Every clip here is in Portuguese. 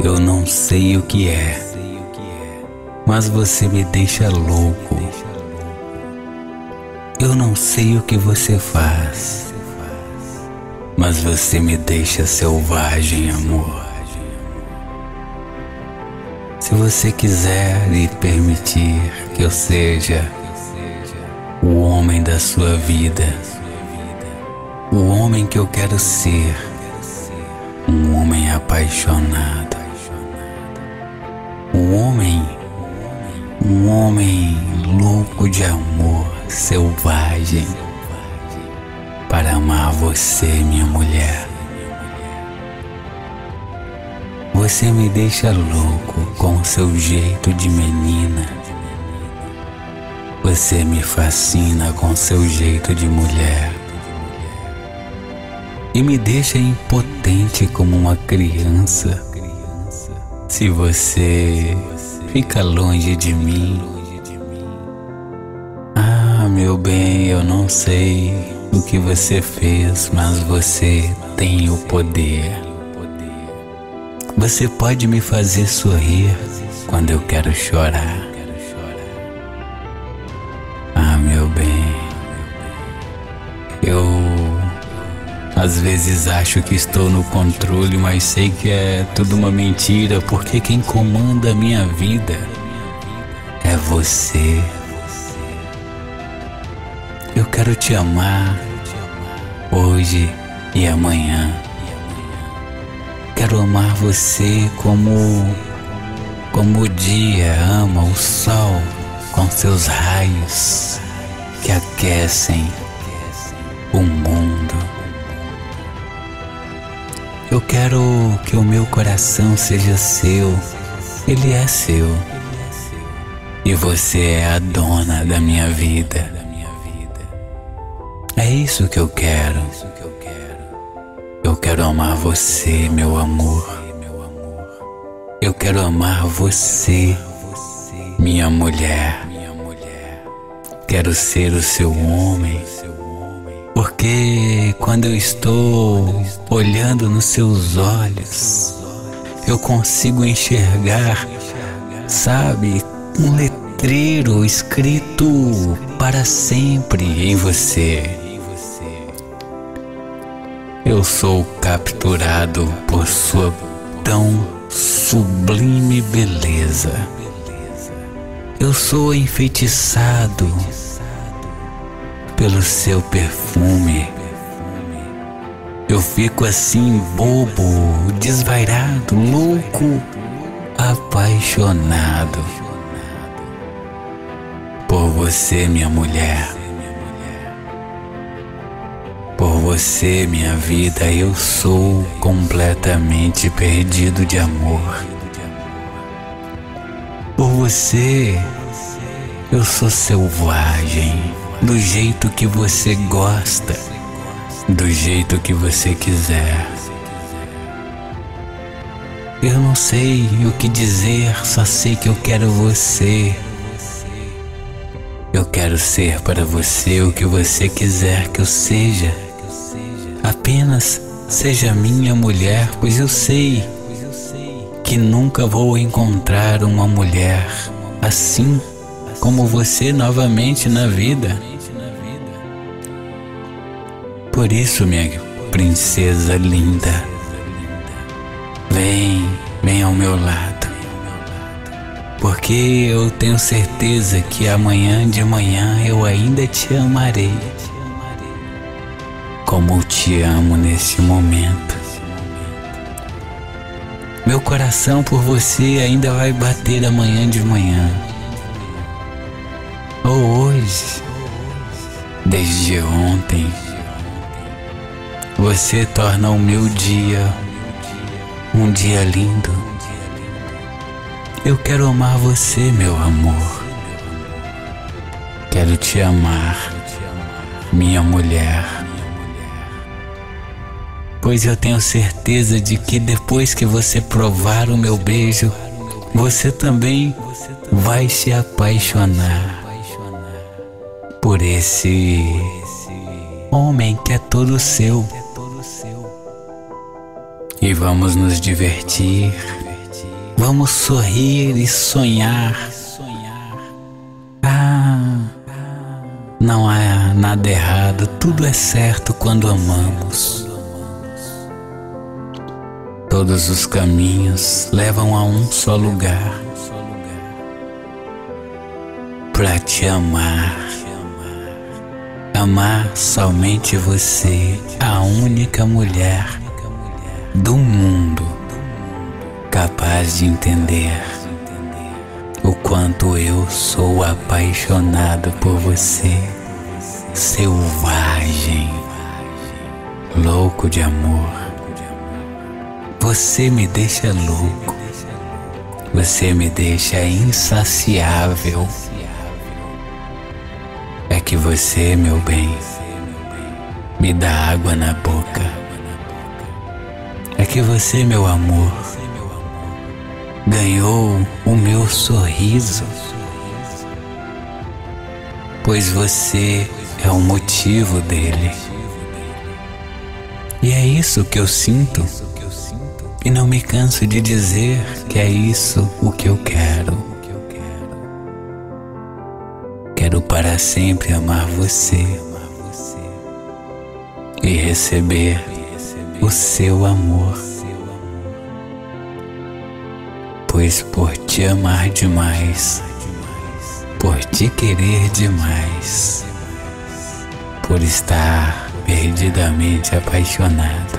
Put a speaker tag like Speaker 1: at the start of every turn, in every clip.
Speaker 1: Eu não sei o que é, mas você me deixa louco. Eu não sei o que você faz, mas você me deixa selvagem, amor. Se você quiser e permitir que eu seja o homem da sua vida, o homem que eu quero ser, um homem apaixonado, um homem louco de amor, selvagem, para amar você, minha mulher. Você me deixa louco com seu jeito de menina. Você me fascina com seu jeito de mulher. E me deixa impotente como uma criança. Se você fica longe de mim. Ah, meu bem, eu não sei o que você fez, mas você tem o poder. Você pode me fazer sorrir quando eu quero chorar. Ah, meu bem, eu às vezes acho que estou no controle, mas sei que é tudo uma mentira, porque quem comanda a minha vida é você. Eu quero te amar hoje e amanhã. Quero amar você como o dia ama o sol com seus raios que aquecem o mundo. Eu quero que o meu coração seja seu, ele é seu, e você é a dona da minha vida. É isso que eu quero. Eu quero amar você, meu amor. Eu quero amar você, minha mulher. Quero ser o seu homem, porque quando eu estou olhando nos seus olhos, eu consigo enxergar, sabe, um letreiro escrito para sempre em você. Eu sou capturado por sua tão sublime beleza. Eu sou enfeitiçado pelo seu perfume. Eu fico assim bobo, desvairado, louco, apaixonado por você, minha mulher. Por você, minha vida, eu sou completamente perdido de amor. Por você, eu sou selvagem, do jeito que você gosta, do jeito que você quiser. Eu não sei o que dizer, só sei que eu quero você. Eu quero ser para você o que você quiser que eu seja. Apenas seja minha mulher, pois eu sei que nunca vou encontrar uma mulher assim como você novamente na vida. Por isso, minha princesa linda, vem ao meu lado, porque eu tenho certeza que amanhã de manhã eu ainda te amarei, como eu te amo nesse momento. Meu coração por você ainda vai bater amanhã de manhã, ou hoje, desde ontem. Você torna o meu dia um dia lindo. Eu quero amar você, meu amor. Quero te amar, minha mulher. Pois eu tenho certeza de que depois que você provar o meu beijo, você também vai se apaixonar por esse homem que é todo seu. E vamos nos divertir Vamos sorrir e sonhar. Ah, não há nada errado, tudo é certo quando amamos. Todos os caminhos levam a um só lugar, pra te amar. Amar somente você, a única mulher do mundo capaz de entender o quanto eu sou apaixonado por você, selvagem, louco de amor. Você me deixa louco, você me deixa insaciável. É que você, meu bem, me dá água na boca. É que você, meu amor, ganhou o meu sorriso, pois você é o motivo dele. E é isso que eu sinto, e não me canso de dizer que é isso o que eu quero. Quero para sempre amar você e receber o seu amor, pois por te amar demais, por te querer demais, por estar perdidamente apaixonado,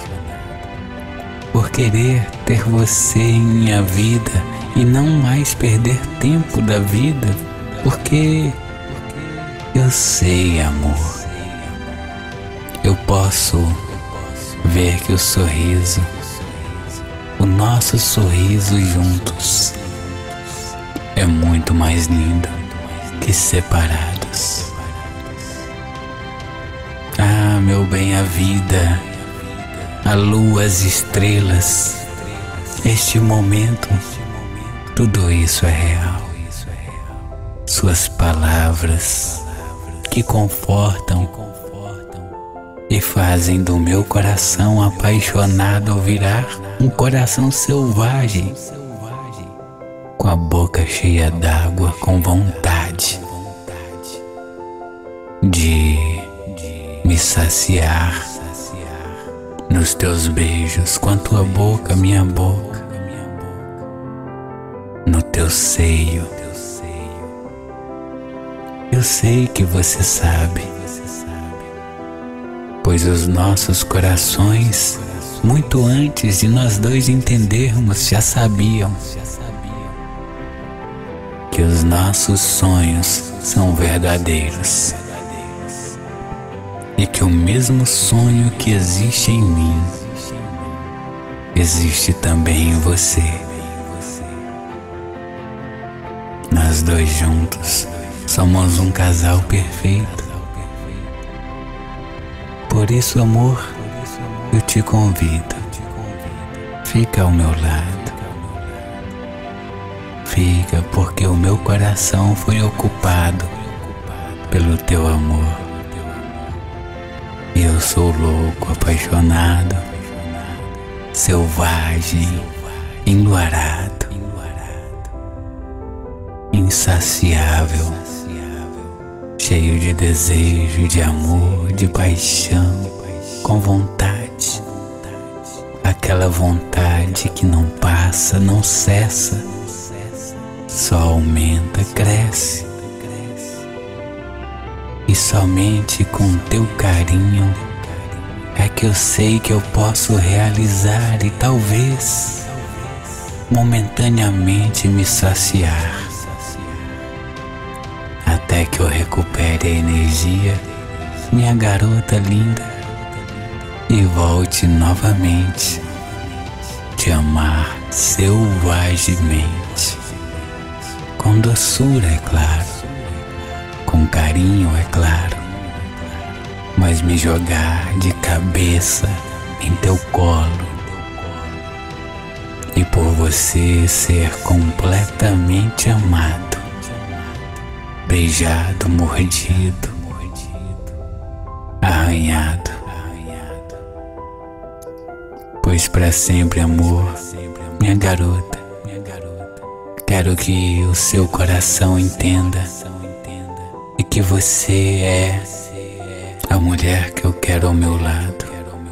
Speaker 1: por querer ter você em minha vida e não mais perder tempo da vida, porque eu sei, amor, eu posso ver que o sorriso, o nosso sorriso juntos, é muito mais lindo que separados. Ah, meu bem, a vida, a lua, as estrelas, este momento, tudo isso é real. Suas palavras que confortam e fazem do meu coração apaixonado virar um coração selvagem, com a boca cheia d'água, com vontade de me saciar nos teus beijos, com a tua boca, minha boca, no teu seio. Eu sei que você sabe, pois os nossos corações, muito antes de nós dois entendermos, já sabiam que os nossos sonhos são verdadeiros e que o mesmo sonho que existe em mim existe também em você. Nós dois juntos somos um casal perfeito. Por isso, amor, eu te convido, fica ao meu lado. Fica, porque o meu coração foi ocupado pelo teu amor. E eu sou louco, apaixonado, selvagem, enluarado, insaciável, cheio de desejo, de amor, de paixão, com vontade, aquela vontade que não passa, não cessa, só aumenta, cresce. E somente com teu carinho é que eu sei que eu posso realizar e talvez momentaneamente me saciar, até que eu recupere a energia, minha garota linda, e volte novamente te amar selvagemente, com doçura, é claro, com carinho, é claro, mas me jogar de cabeça em teu colo e por você ser completamente amado, beijado, mordido, arranhado, pois para sempre, amor, minha garota, Quero que o seu coração entenda e que você é a mulher que eu quero ao meu lado.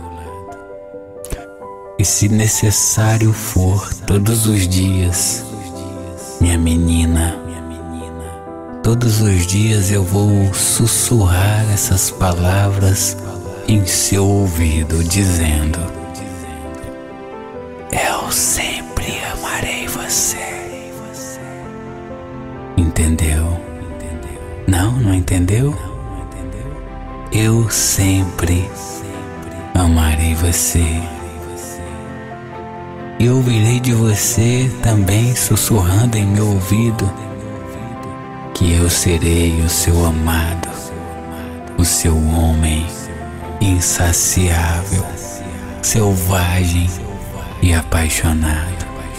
Speaker 1: E se necessário for, todos os dias, minha menina, todos os dias eu vou sussurrar essas palavras em seu ouvido, dizendo: eu sempre amarei você. Entendeu? Não entendeu? Eu sempre amarei você. E ouvirei de você também sussurrando em meu ouvido que eu serei o seu amado, o seu homem insaciável, selvagem e apaixonado.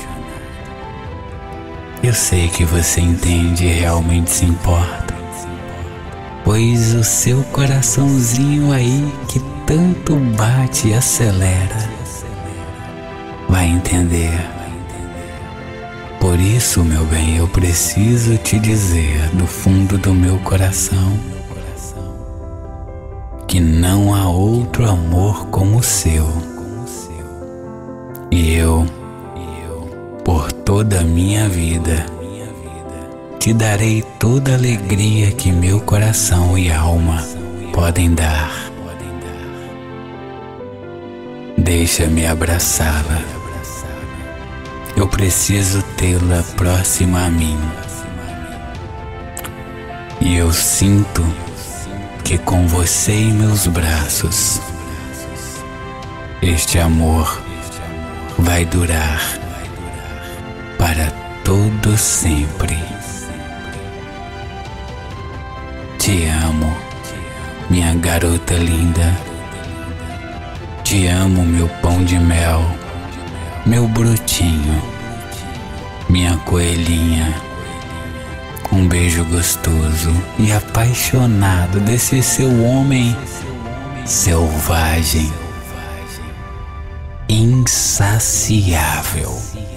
Speaker 1: Eu sei que você entende e realmente se importa, pois o seu coraçãozinho aí que tanto bate e acelera vai entender. Por isso, meu bem, eu preciso te dizer do fundo do meu coração que não há outro amor como o seu. E eu, por toda a minha vida, te darei toda a alegria que meu coração e alma podem dar. Deixa-me abraçá-la. Eu preciso tê-la próxima a mim. E eu sinto que com você em meus braços, este amor vai durar para todo sempre. Te amo, minha garota linda. Te amo, meu pão de mel, meu brotinho, minha coelhinha. Um beijo gostoso e apaixonado desse seu homem selvagem, insaciável.